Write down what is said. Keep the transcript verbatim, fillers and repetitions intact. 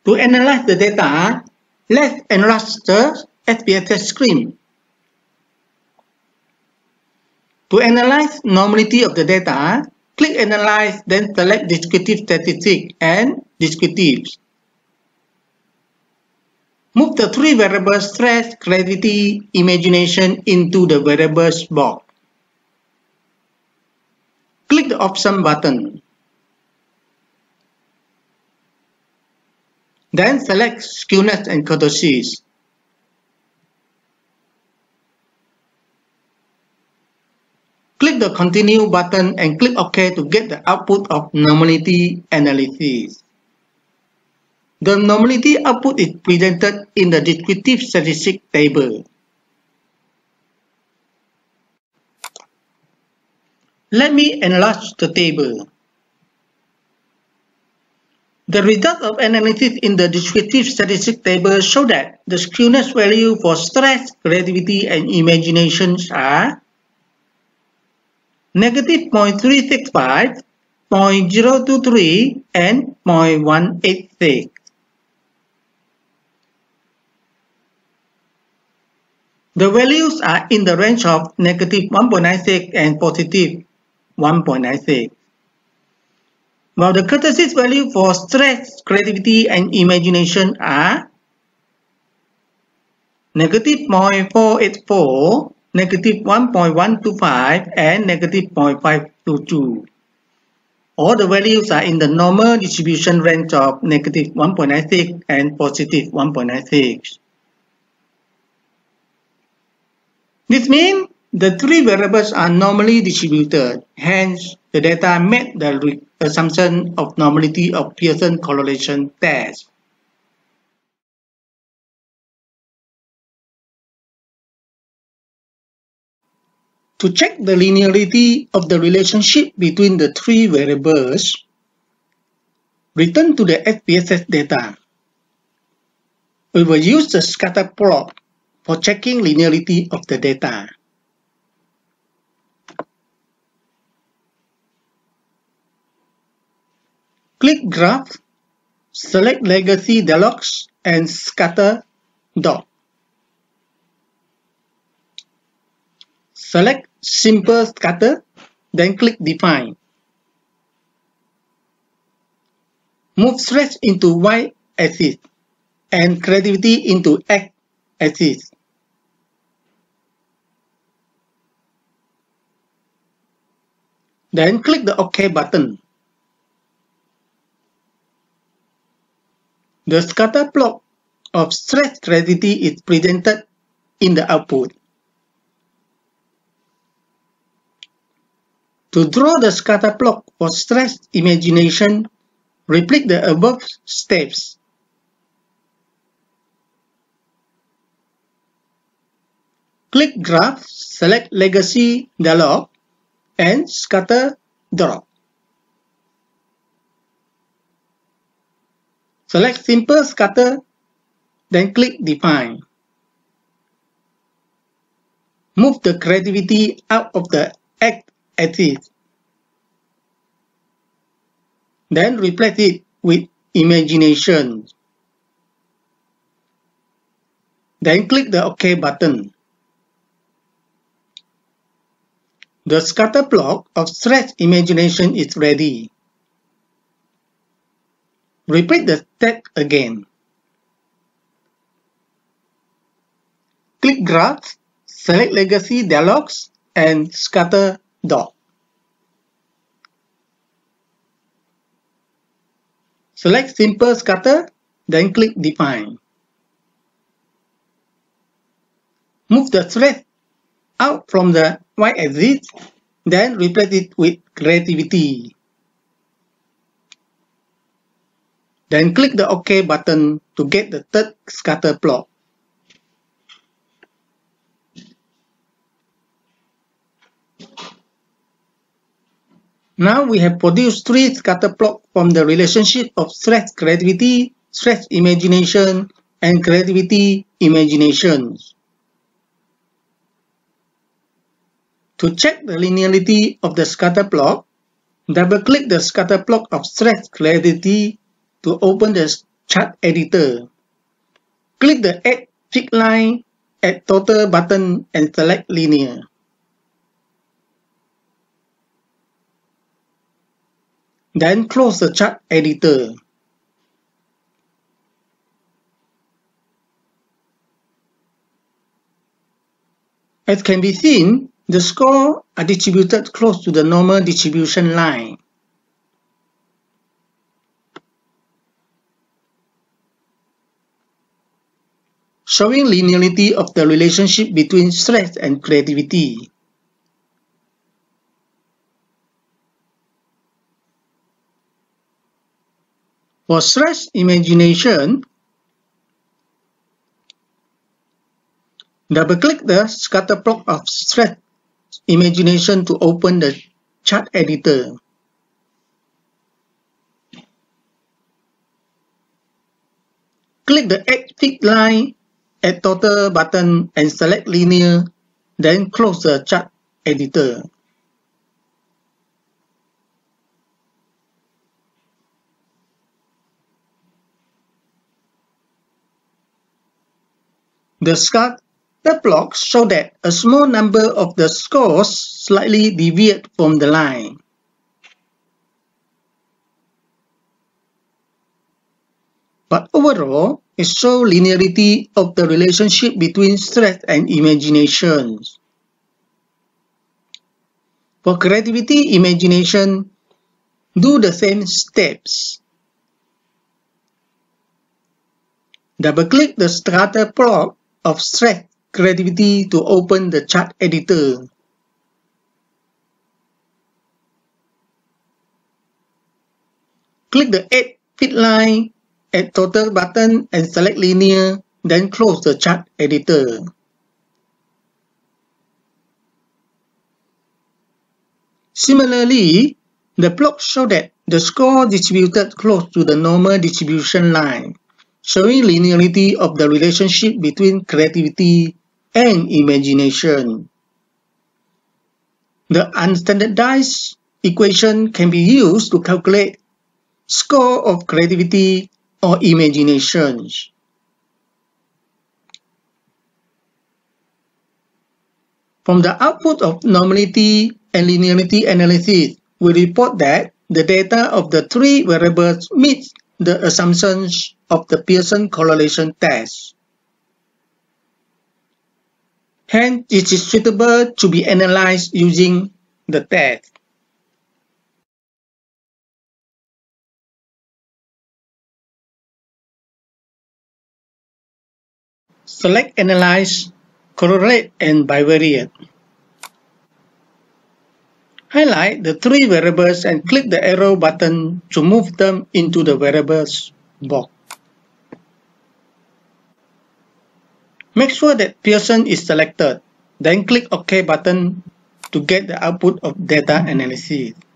To analyze the data, let's enlarge the S P S S screen. To analyze normality of the data, click Analyze, then select Descriptive Statistics and Descriptives. Move the three variables stress, creativity, imagination into the variables box. Click the Option button. Then select Skewness and Kurtosis. Click the Continue button and click OK to get the output of normality analysis. The normality output is presented in the Descriptive Statistics table. Let me enlarge the table. The result of analysis in the Descriptive Statistics table show that the skewness value for stress, creativity, and imaginations are negative zero point three six five, zero point zero two three, and zero point one eight six. The values are in the range of negative one point nine six and positive one point nine six. While the kurtosis value for stress, creativity, and imagination are negative zero point four eight four, negative one point one two five, and negative zero point five two two. All the values are in the normal distribution range of negative one point nine six and positive one point nine six. This means the three variables are normally distributed, hence the data met the assumption of normality of Pearson correlation test. To check the linearity of the relationship between the three variables, return to the S P S S data. We will use the scatter plot for checking linearity of the data. Click Graph, select Legacy Dialogs and Scatter Dot. Select Simple Scatter, then click Define. Move stress into Y-axis and creativity into X-axis. Then click the OK button. The scatter plot of stress creativity is presented in the output. To draw the scatter plot for stress imagination, repeat the above steps. Click Graph, select Legacy Dialog and Scatter Dot. Select Simple Scatter, then click Define. Move the creativity out of the X-axis. Then replace it with imagination. Then click the OK button. The scatter plot of stress imagination is ready. Repeat the step again. Click Graph, select Legacy Dialogs and Scatter Dot. Select Simple Scatter, then click Define. Move the thread out from the Y-axis, then replace it with creativity. Then click the OK button to get the third scatter plot. Now we have produced three scatter plots from the relationship of stress creativity, stress imagination, and creativity imaginations. To check the linearity of the scatter plot, double-click the scatter plot of stress creativity to open the chart editor. Click the Add Fixed Line at Total button and select Linear. Then close the chart editor. As can be seen, the scores are distributed close to the normal distribution line. Showing linearity of the relationship between stress and creativity. For stress imagination, double-click the scatter plot of stress imagination to open the chart editor. Click the Add Fixed Line at Total button and select Linear, then close the chart editor. The scatter plot shows that a small number of the scores slightly deviate from the line. But overall, it shows linearity of the relationship between stress and imagination. For creativity imagination, do the same steps. Double-click the scatter plot of stress creativity to open the chart editor. Click the Add Fixed Line at Total button and select Linear, then close the chart editor. Similarly, the plot shows that the score distributed close to the normal distribution line, showing linearity of the relationship between creativity and imagination. The unstandardized equation can be used to calculate score of creativity or imagination. From the output of normality and linearity analysis, we report that the data of the three variables meets the assumptions of the Pearson correlation test. Hence, it is suitable to be analyzed using the test. Select Analyze, Correlate, and Bivariate. Highlight the three variables and click the arrow button to move them into the variables box. Make sure that Pearson is selected, then click OK button to get the output of data analysis.